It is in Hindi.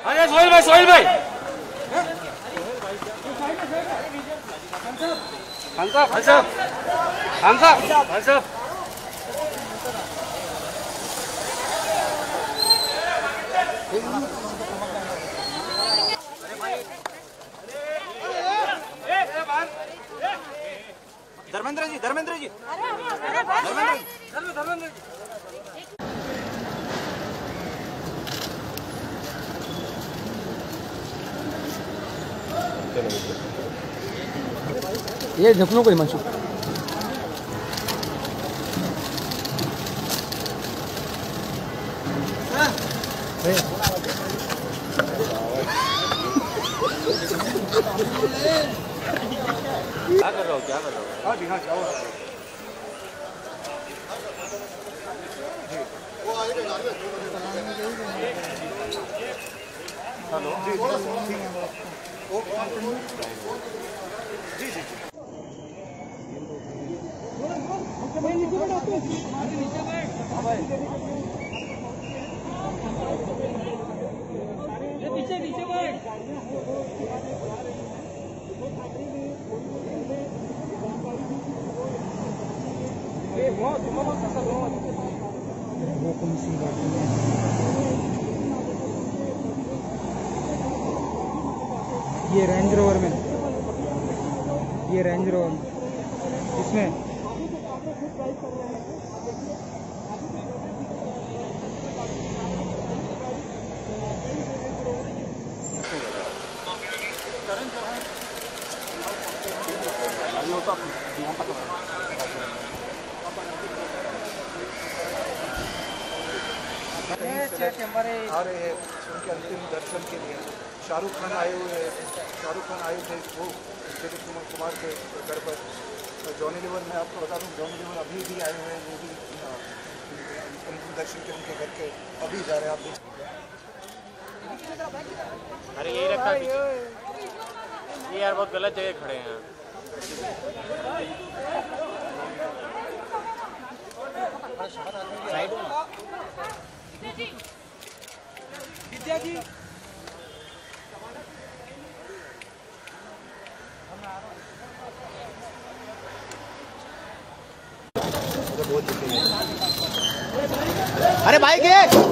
अरे सोहेल भाई खान साहब धर्मेंद्र जी ये झपनों को हिमांशु क्या कर रहे हो हाँ जी हाँ जाओ हेलो जी जी पीछे ये रेंज रोवर में इसमें आ रहे हैं उनके अंतिम दर्शन के लिए। शाहरुख खान आए थे वो दिलीप कुमार के घर पर। जॉनी लीवर मैं आपको बता दूं, जॉनी लीवर अभी भी आए हुए हैं, वो भी अंतिम दर्शन के उनके घर के अभी जा रहे हैं। आप देख, अरे यही रखा पीछे, ये यार बहुत गलत जगह खड़े हैं। साइड में विद्या जी अरे भाई के